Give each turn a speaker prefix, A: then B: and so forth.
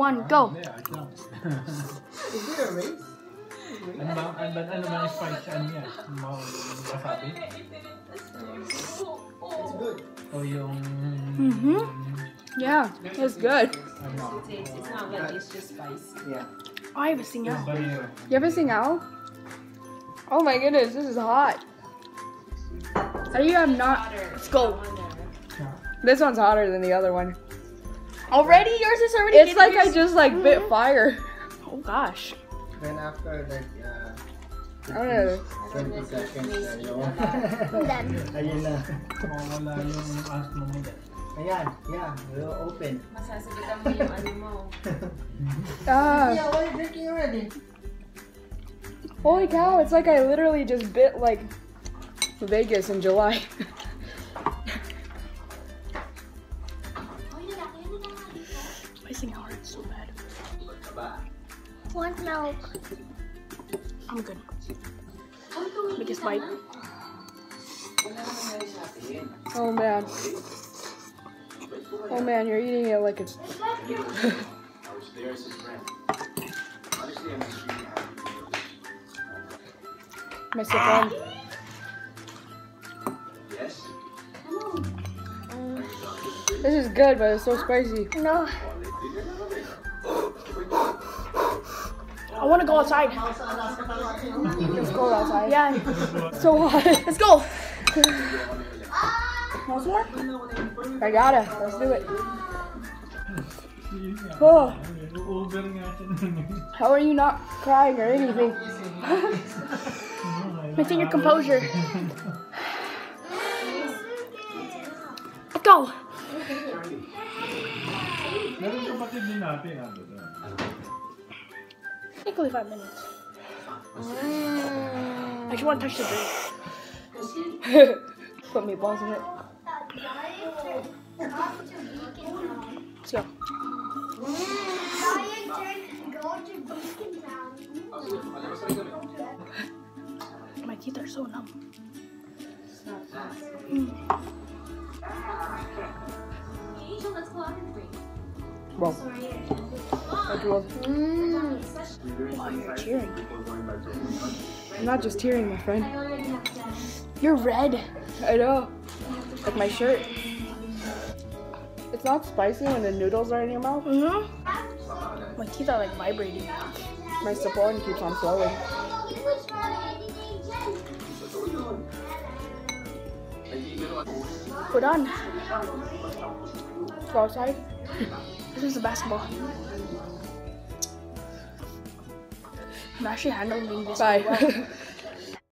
A: 1, go.
B: Is there a race? Ano ba yung spice niya? Wasabi? It's good. O yung...
A: Yeah, it's good.
C: It's not like it's just spicy.
B: Yeah.
A: Oh, I have a singaw.
B: Banero.
A: You have a singaw? Oh my goodness, this is hot. How do you have not? Let's go. This one's hotter than the other one.
C: Already? Yours is already
A: It's like I just like bit fire. Oh gosh.
B: Then after like
A: I don't know.
B: 20 seconds yung...
D: Done.
B: Ayun na. Mawala yung asthma mo dyan. Ayan, yeah, we'll open.
C: Masasabitan mo yung ano mo.
A: Ah,
B: Yeah, why are you drinking already?
A: holy cow! It's like I literally just bit like Vegas in July. My singaw hurts so bad.
D: Want milk?
A: I'm good. Biggest bite. Oh man. Oh man, you're eating it like it's. My sip on. This is good, but it's so spicy.
D: No.
A: I want to go outside. Let's go outside. Yeah. It's so hot. Let's go. Want some more? I gotta. Let's do it. Oh. How are you not crying or anything? Maintain your composure. Let's go. Equally 5 minutes. I just want to touch the drink. Put meatballs in it. Let's go. My teeth are so numb. Bro. Wow, you're tearing. I'm not just tearing, my friend. You're red. I know. Like my shirt. It's not spicy when the noodles are in your mouth. My teeth are like vibrating. My sapon keeps on flowing. We're done. Let's go outside. This is the basketball. I'm actually handling this. Bye.